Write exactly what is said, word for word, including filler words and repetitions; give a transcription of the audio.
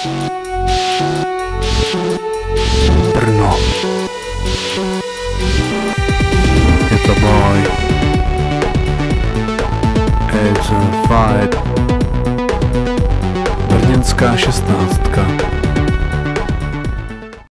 Brno. Je to boj. It's a fight. Brněnská šestnáctka.